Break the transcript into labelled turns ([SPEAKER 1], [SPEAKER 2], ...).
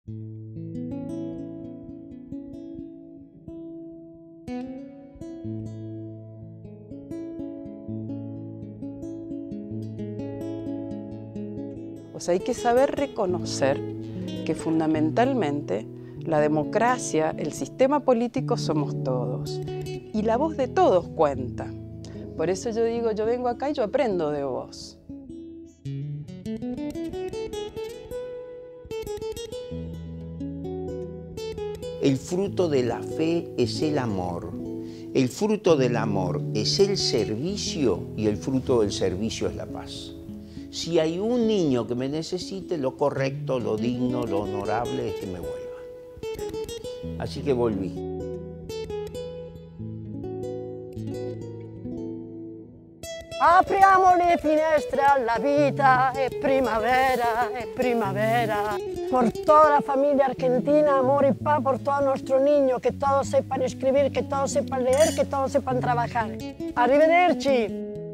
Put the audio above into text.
[SPEAKER 1] O sea, hay que saber reconocer que fundamentalmente la democracia, el sistema político somos todos y la voz de todos cuenta. Por eso yo digo, yo vengo acá y yo aprendo de vos.
[SPEAKER 2] El fruto de la fe es el amor. El fruto del amor es el servicio y el fruto del servicio es la paz. Si hay un niño que me necesite, lo correcto, lo digno, lo honorable es que me vuelva. Así que volví.
[SPEAKER 3] Apriamo le finestre alla vita, è primavera, è primavera. Por toda la familia argentina, amor y paz por todos nuestros niños, que todos sepan escribir, que todos sepan leer, que todos sepan trabajar. Arrivederci!